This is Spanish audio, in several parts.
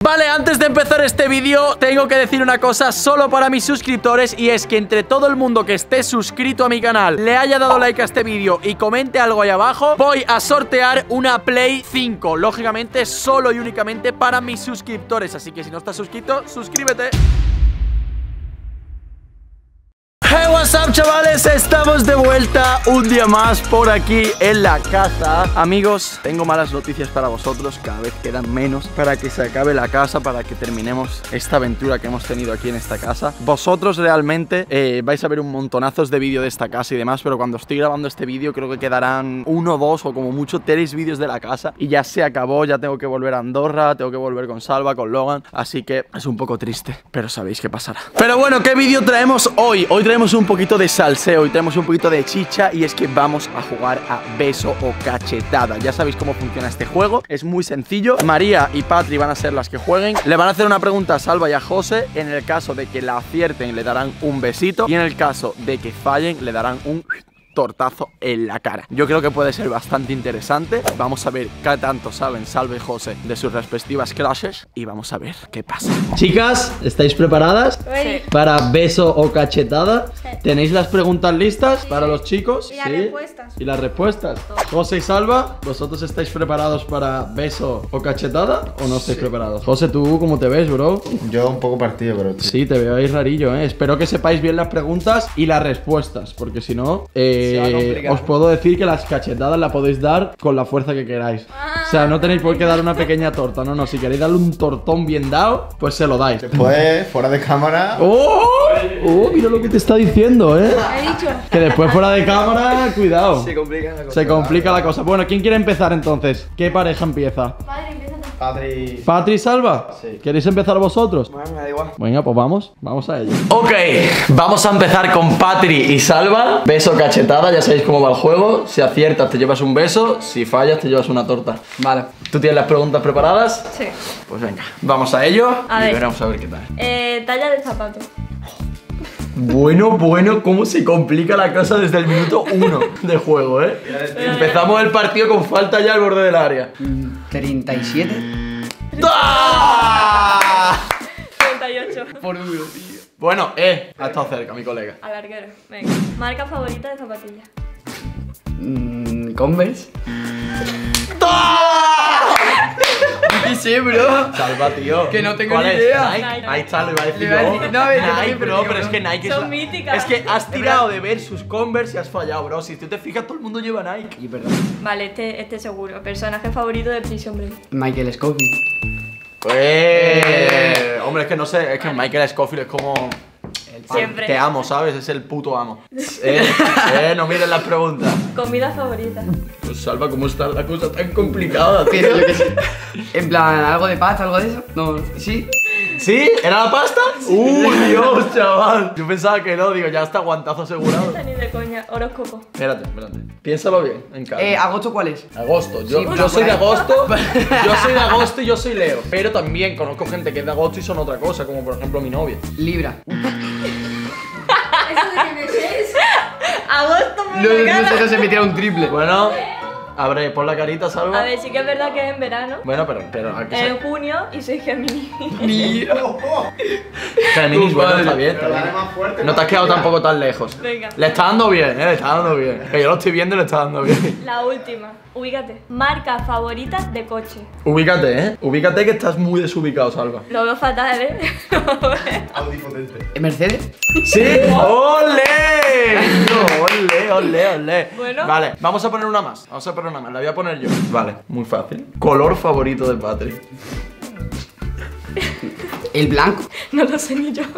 Vale, antes de empezar este vídeo tengo que decir una cosa solo para mis suscriptores, y es que entre todo el mundo que esté suscrito a mi canal, le haya dado like a este vídeo y comente algo ahí abajo, voy a sortear una Play 5. Lógicamente solo y únicamente para mis suscriptores, así que si no estás suscrito, suscríbete. Hey, what's up, chavales, estamos de vuelta un día más por aquí en la casa. Amigos, tengo malas noticias para vosotros. Cada vez quedan menos para que se acabe la casa, para que terminemos esta aventura que hemos tenido aquí en esta casa. Vosotros realmente vais a ver un montonazos de vídeo de esta casa y demás, pero cuando estoy grabando este vídeo creo que quedarán 1, 2 o como mucho 3 vídeos de la casa y ya se acabó. Ya tengo que volver a Andorra, tengo que volver con Salva, con Logan, así que es un poco triste, pero sabéis qué pasará. Pero bueno, ¿qué vídeo traemos hoy? Hoy traemos un poquito de salseo y tenemos un poquito de chicha, y es que vamos a jugar a beso o cachetada. Ya sabéis cómo funciona este juego, es muy sencillo. María y Patri van a ser las que jueguen. Le van a hacer una pregunta a Salva y a José. En el caso de que la acierten le darán un besito, y en el caso de que fallen le darán un tortazo en la cara. Yo creo que puede ser bastante interesante. Vamos a ver qué tanto saben Salva y José de sus respectivas clases y vamos a ver qué pasa. Chicas, ¿estáis preparadas? Sí. Para beso o cachetada. Sí. ¿Tenéis las preguntas listas para los chicos? Y las respuestas. ¿Y las respuestas? José y Salva, ¿vosotros estáis preparados para beso o cachetada o no estáis preparados? José, ¿tú cómo te ves, bro? Yo un poco partido, pero Sí, te veo ahí rarillo, ¿eh? Espero que sepáis bien las preguntas y las respuestas, porque si no, os puedo decir que las cachetadas las podéis dar con la fuerza que queráis. O sea, no tenéis por qué dar una pequeña torta, no, si queréis darle un tortón bien dado, pues se lo dais. después, fuera de cámara. ¡Oh! ¡Oh! Mira lo que te está diciendo, ¿eh? He dicho. Que después fuera de cámara, cuidado. Se complica la cosa. Se complica la cosa. Bueno, ¿quién quiere empezar entonces? ¿Qué pareja empieza? Padre, empieza tú. Padre. ¿Patri y Salva? Sí. ¿Queréis empezar vosotros? Bueno, me da igual. Venga, pues vamos a ello. Ok, vamos a empezar con Patri y Salva. Beso cachetada, ya sabéis cómo va el juego. Si aciertas te llevas un beso, si fallas te llevas una torta. Vale. ¿Tú tienes las preguntas preparadas? Sí. Pues venga, vamos a ello A y ver. veremos a ver qué tal. Talla de zapato. Bueno, cómo se complica la cosa desde el minuto 1 de juego, ¿eh? Empezamos el partido con falta ya al borde del área. 37 ¡Ah! 38. por uno, tío. Bueno, ha estado cerca mi colega. Alarguero. Venga. Marca favorita de zapatilla. Converse. ¡Ah! ¿Qué sé, bro? Salva, tío. Que no tengo ¿Cuál ni es? idea. Nike. Nike. Ahí está, lo iba a decir Le iba a yo. decir- no, yo Nike, también, bro, pero pero es que Nike es Son la- míticas. Es que has tirado de ver sus Converse y has fallado, bro. Si tú te fijas, todo el mundo lleva Nike. Y perdón. Vale, este seguro. Personaje favorito de Prison Break. Michael Scofield. Hombre, es que no sé, es que Michael Scofield es como... Siempre. Te amo, ¿sabes? Es el puto amo. No miren las preguntas. Comida favorita. Pues Salva, ¿cómo está la cosa tan complicada, tío? Pero yo qué sé. En plan, ¿algo de pasta, algo de eso? No, sí. ¿Sí? ¿Era la pasta? ¡Uy, Dios, chaval! Yo pensaba que no, digo, ya está guantazo asegurado. Esta ni de coña. Horóscopo. Espérate. Piénsalo bien, en calma. ¿Agosto cuál es? Agosto, Sí, yo bueno, soy por de ahí. agosto. Yo soy de agosto y yo soy Leo. Pero también conozco gente que es de agosto y son otra cosa, como por ejemplo mi novia. Libra. Agosto, No, por no, la cara. no se me tira un triple. Bueno, abre, pon la carita, Salva. A ver, sí que es verdad que es en verano. Bueno, pero ¿a qué En junio y soy Gemini. Géminis, bueno, Madre. está bien, está Pero dale bien. más fuerte. No te has quedado tampoco tan lejos. Venga. Le está dando bien, le está dando bien. Que yo lo estoy viendo y le está dando bien. La última. Ubícate. Marca favorita de coche. Ubícate, Ubícate que estás muy desubicado, Salva. Lo veo fatal, Audi potente. ¿Mercedes? ¡Sí! ¡Ole! ¡Ole! Bueno. Vale, vamos a poner una más. La voy a poner yo. Vale, muy fácil. Color favorito de Patrick. El blanco. No lo sé ni yo.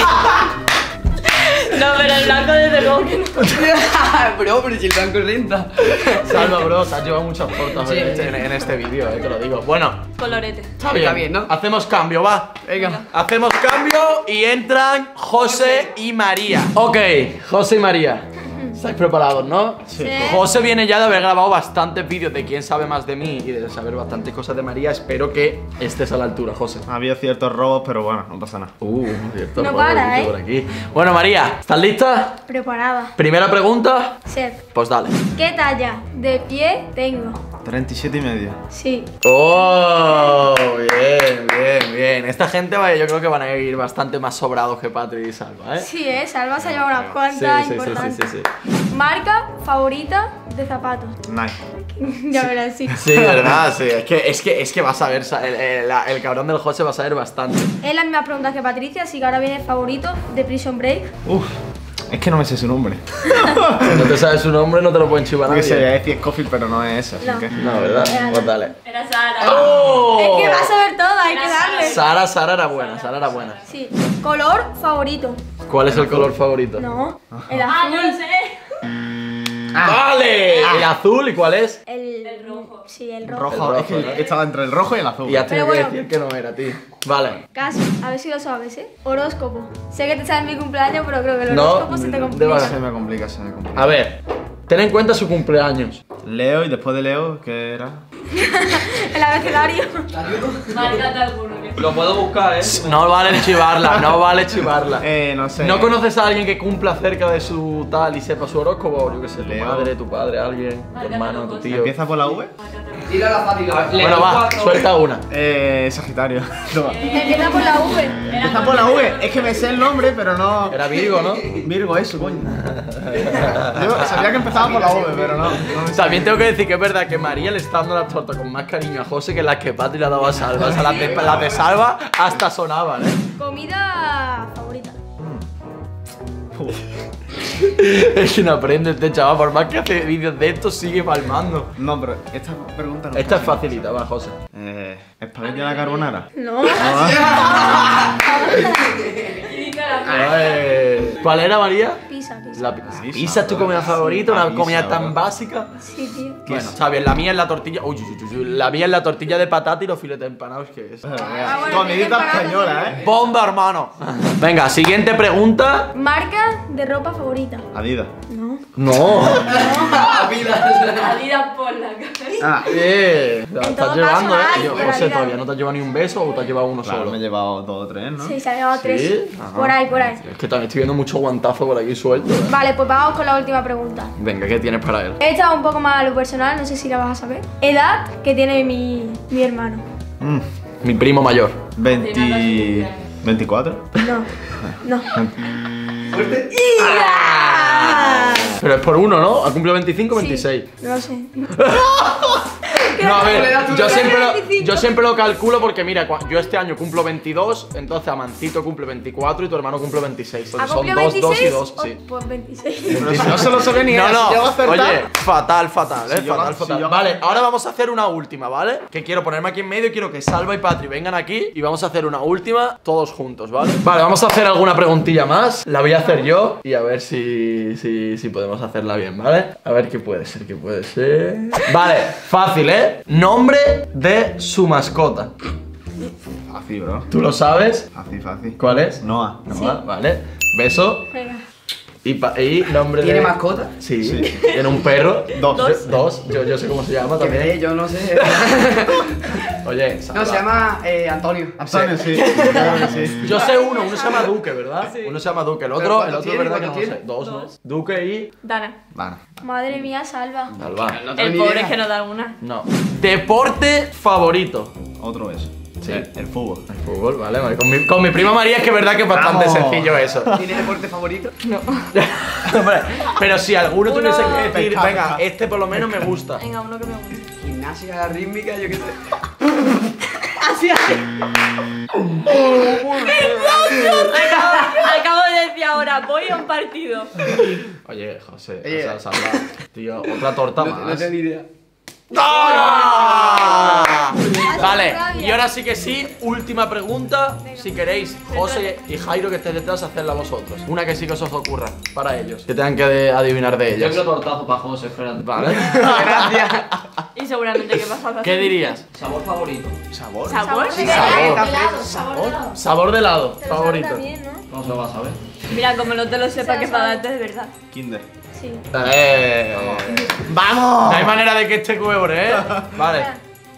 No, pero el blanco desde luego que no. Bro, pero si el blanco renta. Salva, bro, te has llevado muchas tortas Sí. en este vídeo, te lo digo. Bueno, Colorete. está bien. Está bien, ¿no? Hacemos cambio, va. Venga. Hacemos cambio y entran José y María. Ok, José y María. ¿Estáis preparados, no? Sí. José viene ya de haber grabado bastantes vídeos de quién sabe más de mí y de saber bastantes cosas de María. Espero que estés a la altura, José. Ha habido ciertos robos, pero bueno, no pasa nada. Cierto. No por para, aquí, por aquí. Bueno, María, ¿estás lista? Preparada. Primera pregunta, Chef. pues dale. ¿Qué talla de pie tengo? 37 y medio. Sí. Oh, bien. bien. Esta gente, vaya, yo creo que van a ir bastante más sobrados que Patri y Salva, ¿eh? Sí, Salva se ha llevado unas cuantas importantes. Sí. Marca favorita de zapatos. Nike. Ya verás, sí. Sí, verdad, sí. Es que vas a ver, el cabrón del José va a saber bastante. Es la misma pregunta que Patricia, así que ahora viene el favorito de Prison Break. Uf, es que no me sé su nombre. Si no te sabes su nombre, no te lo pueden chivar Porque se nadie. voy a decir Scofield, pero no es esa, así No. que... No, ¿verdad? Pues dale. Era Sara. ¡Oh! Es que vas a ver todo, hay que darle. Sara era buena, Sara era buena. Sí. Color favorito. ¿Cuál es el color favorito? No, el azul. no lo sé. ¡Vale! ¿El azul y cuál es? El rojo. Sí, el rojo. Rojo, El es que rojo, ¿no? estaba entre el rojo y el azul. Y has tenido Pero que bueno. decir que no era, tío. Vale. Casi, a ver si lo sabes, ¿eh? Horóscopo. Sé que te sabes mi cumpleaños, pero creo que el No, horóscopo se te de complica. verdad. Se me complica, se me complica. A ver, ten en cuenta su cumpleaños. Leo y después de Leo, ¿qué era? El abecedario. Márcate alguno que Lo puedo buscar, ¿eh? No vale chivarla, no vale chivarla. No sé. ¿No conoces a alguien que cumpla cerca de su tal y sepa su horóscopo? Yo qué sé, tu Leo. madre, tu padre, alguien, tu hermano, tu tío. ¿Empieza por la V? Tírala fácil. Bueno, va, suelta una. Sagitario. Toma. Empieza por la V. Empieza por la V. Es que me sé el nombre, pero no... Era Virgo, ¿no? Virgo, eso, coño. Yo sabía que empezaba por la V, pero no me sé. También tengo que decir que es verdad que María le está dando las tortas con más cariño a José que las que Patri le ha dado a Salva. O sea, las de Salva hasta sonaban, ¿eh? Comida favorita. Es que no aprende este chaval, por más que hace vídeos de esto, sigue palmando. No, pero esta pregunta no. Esta es facilita, va, José. ¿Espagueti a la carbonara? No. ¿Cuál era, María? Pizza, pizza. La pizza es tu comida favorita, La una pizza, comida tan bro. básica. Sí, tío. Bueno, está bien, la mía es la tortilla. Uy, la mía es la tortilla de patata y los filetes empanados, que es. bueno, Comidita empanada española, ¡Bomba, hermano! Venga, siguiente pregunta. Marca de ropa favorita. Adidas. No. No. Adidas por la cara. La En estás todo llevando, caso, ¿eh? hay, Yo, pero José, Adidas. todavía no te has llevado ni un beso o te has llevado uno Claro, solo. me he llevado 2 o 3, ¿no? Sí, se ha llevado 3. Sí, ajá. Por ahí, por ahí. Es que también estoy viendo mucho guantazo por aquí suelto, ¿eh? Vale, pues vamos con la última pregunta. Venga, ¿qué tienes para él? Esta es un poco más a lo personal, no sé si la vas a saber. Edad que tiene mi hermano. Mi primo mayor. 24. No. No. Pero es por uno, ¿no? ¿Ha cumplido 25 o Sí, 26? no lo sé. No, a ver, yo siempre, lo, 25. yo siempre lo calculo porque mira, yo este año cumplo 22, entonces Amancito cumple 24 y tu hermano cumple 26. ¿Ha Entonces son cumplido 2 y 26? 2, sí. Pues 26. Pero si no se lo sabe ni No, ella, no, si llego a acertar. oye, fatal, Si yo- fatal, si fatal. yo- Vale, ahora vamos a hacer una última, ¿vale? Que quiero ponerme aquí en medio, quiero que Salva y Patri vengan aquí y vamos a hacer una última todos juntos, ¿vale? Vale, vamos a hacer alguna preguntilla más, la voy a hacer yo y a ver si podemos hacerla bien, ¿vale? A ver qué puede ser, qué puede ser. Vale, fácil, ¿eh? Nombre de su mascota. Fácil, bro. ¿Tú lo sabes? Fácil. ¿Cuál es? Noah. Noah, vale. Beso. Venga. Y nombre de... ¿Tiene mascota? Sí. Tiene un perro. Dos. Yo sé cómo se llama Que también. yo no sé. Oye, No, Salva. se llama Antonio. Antonio, sí. Claro que sí. Yo sé uno se llama Duque, ¿verdad? Uno se llama Duque, el ¿Pero otro, cuántos tiene? verdad que no lo ¿Cuántos sé. tiene? Dos, ¿no? Duque y... Dana. Vale. Madre mía, Salva. Salva. El pobre es que no da una. No. Deporte favorito. Otro eso. Sí. El fútbol. El fútbol, vale. Con mi prima María es que es verdad que es bastante Vamos. sencillo eso. ¿Tiene deporte favorito? Hombre, pero si alguno Uno- tuviese que decir, Pescar, venga, pescar. este por lo menos me gusta. Venga, uno que me guste. Gimnasia rítmica, yo qué sé. Acabo de decir ahora, voy a un partido. Oye, José, Oye. o sea, Salva, tío, otra torta No más. tengo ni idea. ¡Ah! Vale, rabia. y ahora sí que sí, última pregunta. Si queréis, José y Jairo que estéis detrás, hacedla vosotros. Una que sí que os ocurra para ellos. Que tengan que adivinar de ellas. tortazo para José, espérate. Vale. Gracias. Y seguramente que vas a hacer. ¿Qué dirías? Sabor favorito. ¿Sabor? ¿Sabor? Sí, Sabor. Sabor de helado, Te lo favorito. sabes también, ¿no? ¿Cómo se lo vas a ver? Mira, como no te lo sepa, Se que lo para sabe. darte de verdad. Kinder. Sí. ¡Vamos! No hay manera de que este cuebre, ¿eh? Vale.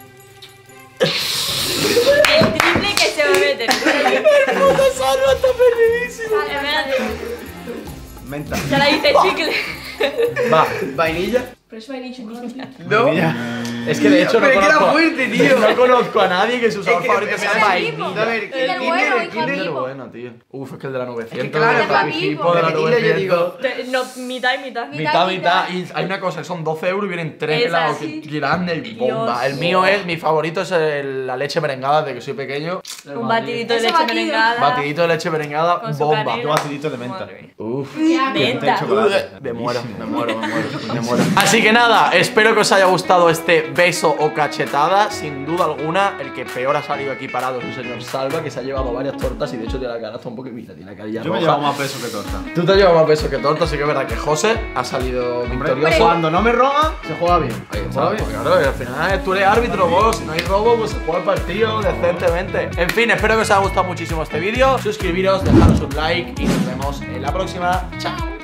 El triple que se va a meter. ¡Puta Salva está perdidísimo! Espérate, Menta. ya la hice chicle. Va. Vainilla. Por eso me he dicho No. Es que de hecho no Pero que era conozco, fuerte, tío. no conozco a nadie que su sabor favorito sea pero- vainilla. A ver, El del bueno, el hijo Kinder. Pero Vivo. bueno, tío. Uf, es que el de la 900, claro, el papi Vivo. hipo de la De vainilla, yo 900. digo. No, mitad y mitad. Mitad. Y hay una cosa, son 12 euros y vienen 3 Esa, helados sí. grandes y bomba. Dios. El mío es, mi favorito es la leche merengada de que soy pequeño. Un batidito de Ese leche batido. merengada. Batidito de leche merengada, Con su bomba. canela. Yo batidito de menta. Madre mía. Uf. Menta. Me muero. Así que nada, espero que os haya gustado este beso o cachetada. Sin duda alguna, el que peor ha salido aquí parado es el señor Salva, que se ha llevado varias tortas y de hecho tiene la cara hasta un poco. Mira, tiene la carilla Yo me he roja. llevado más peso que torta. Tú te has llevado más beso que torta, así que es verdad que José ha salido victorioso. Cuando no me roban, se juega bien. Ahí está, pues claro, y al final tú eres árbitro, vos. Si no hay robo, pues se juega el partido decentemente. En fin, espero que os haya gustado muchísimo este vídeo. Suscribiros, dejaros un like y nos vemos en la próxima. Chao.